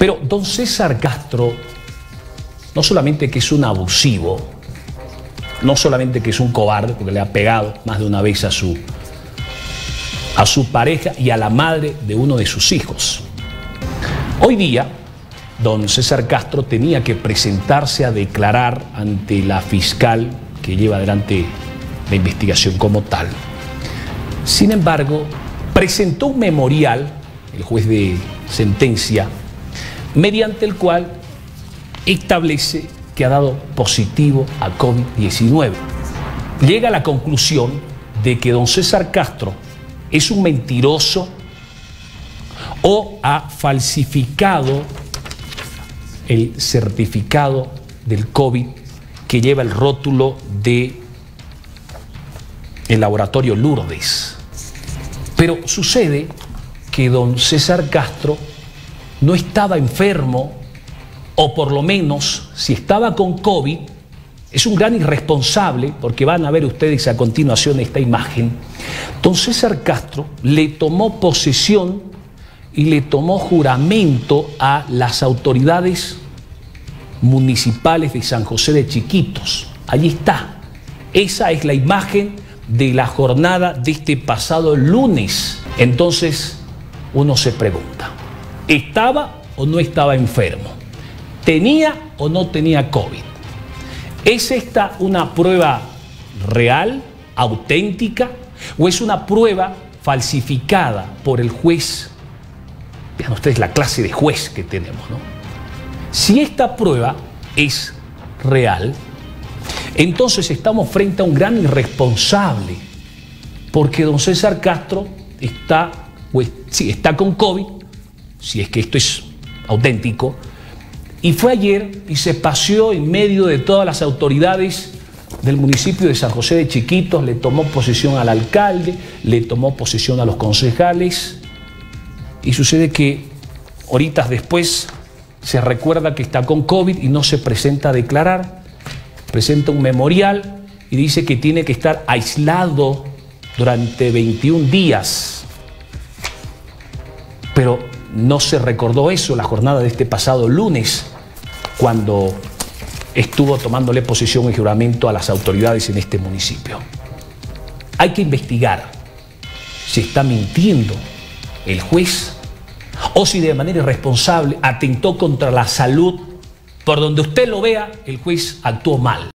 Pero don César Castro, no solamente que es un abusivo, no solamente que es un cobarde, porque le ha pegado más de una vez a su pareja y a la madre de uno de sus hijos. Hoy día, don César Castro tenía que presentarse a declarar ante la fiscal que lleva adelante la investigación como tal. Sin embargo, presentó un memorial, el juez de sentencia, mediante el cual establece que ha dado positivo a COVID-19. Llega a la conclusión de que don César Castro es un mentiroso o ha falsificado el certificado del COVID que lleva el rótulo de el laboratorio Lourdes. Pero sucede que don César Castro no estaba enfermo, o por lo menos, si estaba con COVID, es un gran irresponsable, porque van a ver ustedes a continuación esta imagen. Don César Castro le tomó posesión y le tomó juramento a las autoridades municipales de San José de Chiquitos. Allí está. Esa es la imagen de la jornada de este pasado lunes. Entonces, uno se pregunta, ¿estaba o no estaba enfermo? ¿Tenía o no tenía COVID? ¿Es esta una prueba real, auténtica, o es una prueba falsificada por el juez? Vean ustedes la clase de juez que tenemos, ¿no? Si esta prueba es real, entonces estamos frente a un gran irresponsable, porque don César Castro está con COVID, si es que esto es auténtico, y fue ayer y se paseó en medio de todas las autoridades del municipio de San José de Chiquitos, le tomó posesión al alcalde, le tomó posesión a los concejales, y sucede que horitas después se recuerda que está con COVID y no se presenta a declarar, presenta un memorial y dice que tiene que estar aislado durante 21 días. Pero no se recordó eso la jornada de este pasado lunes, cuando estuvo tomándole posesión y juramento a las autoridades en este municipio. Hay que investigar si está mintiendo el juez o si de manera irresponsable atentó contra la salud. Por donde usted lo vea, el juez actuó mal.